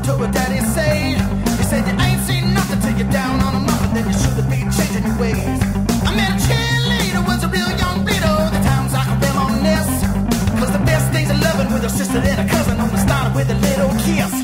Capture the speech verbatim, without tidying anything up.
to what daddy say. He said you ain't seen nothing till you're down on a muffin, then you should be changing your ways. I met a cheerleader, was a real young bleeder. The times I could reminisce, cause the best things of loving with a sister and a cousin only started with a little kiss.